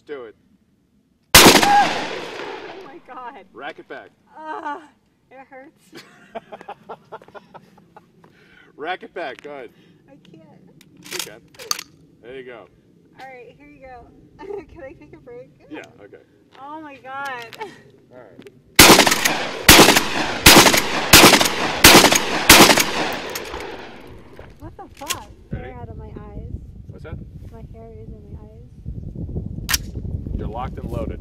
Just do it. Oh my god. Rack it back. It hurts. Rack it back. Go ahead. I can't. You can. There you go. Alright, here you go. Can I take a break? Yeah, okay. Oh my god. Alright. What the fuck? Ready? Hair out of my eyes. What's that? My hair is in my eyes. You're locked and loaded.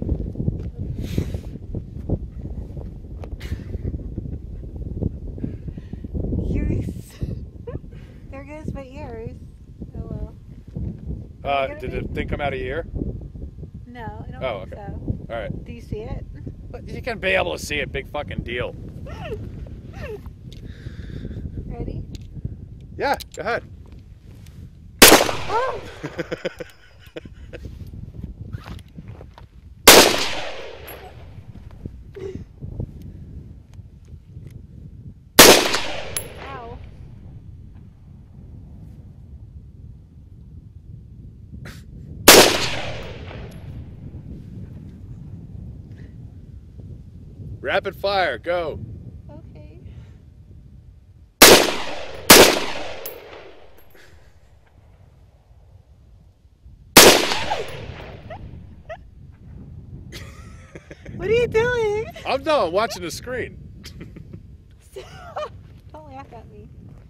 There goes my ears. Oh well. Did the thing come out of your ear? No, I don't think okay. so. Alright. Do you see it? You can be able to see it. Big fucking deal. Ready? Yeah, go ahead. Oh! Ow. Rapid fire, go. Okay. What are you doing? I'm done watching the screen. Don't laugh at me.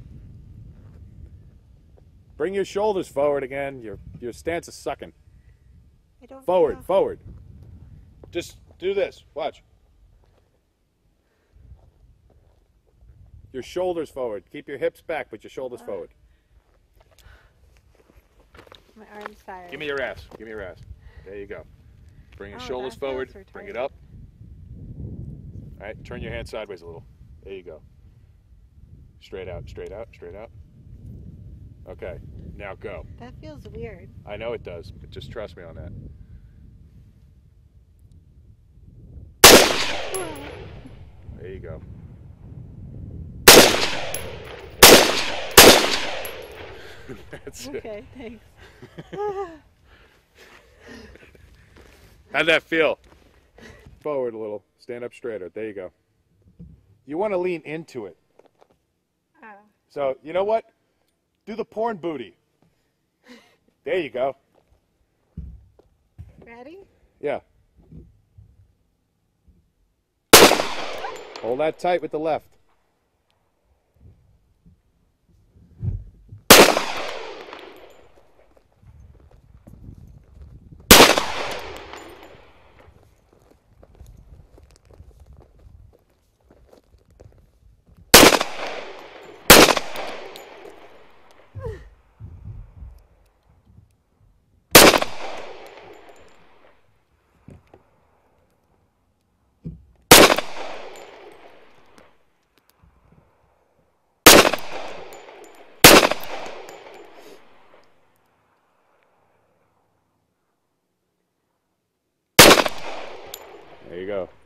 Bring your shoulders forward again. Your stance is sucking. I don't Forward, feel... forward. Just do this. Watch. Your shoulders forward. Keep your hips back, but your shoulders forward. My arm's tired. Give me your ass. Give me your ass. There you go. Bring your Oh, shoulders that forward. feels Bring it retarded. up. All right. Turn your hand sideways a little. There you go. Straight out. Straight out. Straight out. Okay. Now go. That feels weird. I know it does, but just trust me on that. There you go. That's it. Okay, thanks. How'd that feel? Forward a little. Stand up straighter. There you go. You want to lean into it. Oh. So, you know what? Do the porn booty. There you go. Ready? Yeah. Hold that tight with the left. There you go.